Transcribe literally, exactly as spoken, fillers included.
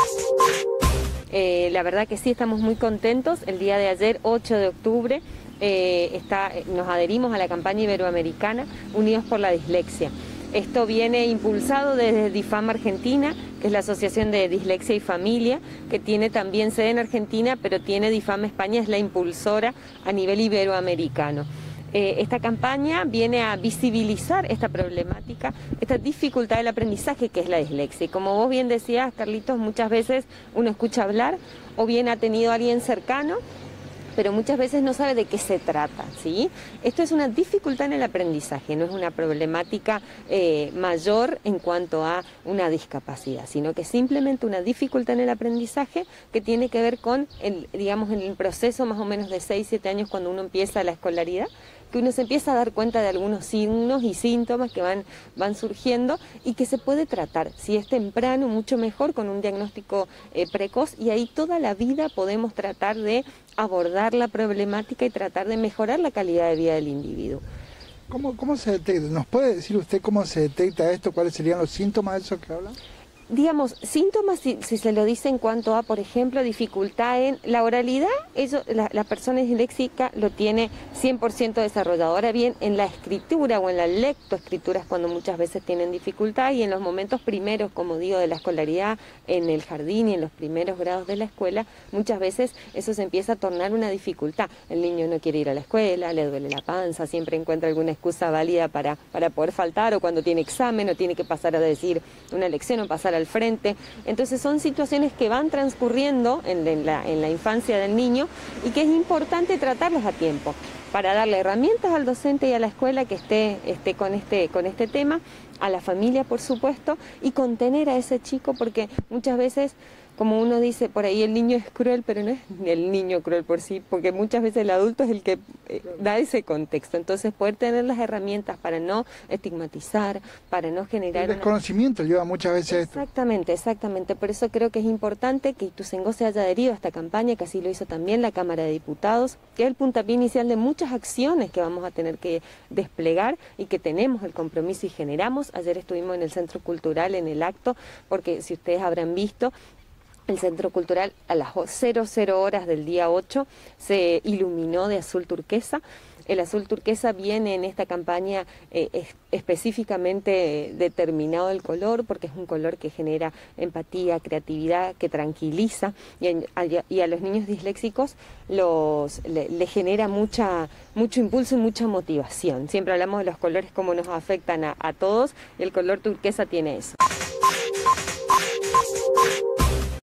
Eh, la verdad que sí, estamos muy contentos. El día de ayer, ocho de octubre, eh, está, nos adherimos a la campaña iberoamericana Unidos por la Dislexia. Esto viene impulsado desde DIFAM Argentina, que es la Asociación de Dislexia y Familia, que tiene también sede en Argentina, pero tiene DIFAM España, es la impulsora a nivel iberoamericano. Eh, esta campaña viene a visibilizar esta problemática, esta dificultad del aprendizaje que es la dislexia. Y como vos bien decías, Carlitos, muchas veces uno escucha hablar o bien ha tenido a alguien cercano, pero muchas veces no sabe de qué se trata, ¿sí? Esto es una dificultad en el aprendizaje, no es una problemática eh, mayor en cuanto a una discapacidad, sino que simplemente una dificultad en el aprendizaje que tiene que ver con, el, digamos, en el proceso más o menos de seis, siete años cuando uno empieza la escolaridad, que uno se empieza a dar cuenta de algunos signos y síntomas que van, van surgiendo y que se puede tratar. Si es temprano, mucho mejor, con un diagnóstico eh, precoz, y ahí toda la vida podemos tratar de abordar la problemática y tratar de mejorar la calidad de vida del individuo. ¿Cómo, cómo se detecta? ¿Nos puede decir usted cómo se detecta esto? ¿Cuáles serían los síntomas de eso que habla? Digamos, síntomas, si, si se lo dice en cuanto a, por ejemplo, dificultad en la oralidad, eso, la, la persona disléxica lo tiene cien por ciento desarrollado. Ahora bien, en la escritura o en la lectoescritura es cuando muchas veces tienen dificultad, y en los momentos primeros, como digo, de la escolaridad, en el jardín y en los primeros grados de la escuela, muchas veces eso se empieza a tornar una dificultad. El niño no quiere ir a la escuela, le duele la panza, siempre encuentra alguna excusa válida para, para poder faltar, o cuando tiene examen o tiene que pasar a decir una lección o pasar al frente. Entonces son situaciones que van transcurriendo en, en, la, en la infancia del niño y que es importante tratarlos a tiempo para darle herramientas al docente y a la escuela que esté, esté con, este, con este tema, a la familia por supuesto, y contener a ese chico, porque muchas veces, como uno dice por ahí, el niño es cruel, pero no es el niño cruel por sí, porque muchas veces el adulto es el que eh, da ese contexto. Entonces poder tener las herramientas para no estigmatizar, para no generar... El desconocimiento una... lleva muchas veces a esto. Exactamente, exactamente. Por eso creo que es importante que Ituzaingó se haya adherido a esta campaña, que así lo hizo también la Cámara de Diputados, que es el puntapié inicial de muchas acciones que vamos a tener que desplegar y que tenemos el compromiso y generamos. Ayer estuvimos en el Centro Cultural en el acto, porque si ustedes habrán visto, el Centro Cultural a las cero cero horas del día ocho se iluminó de azul turquesa. El azul turquesa viene en esta campaña eh, es, específicamente determinado el color, porque es un color que genera empatía, creatividad, que tranquiliza, y a, y a los niños disléxicos los, le, le genera mucha, mucho impulso y mucha motivación. Siempre hablamos de los colores, cómo nos afectan a, a todos, y el color turquesa tiene eso.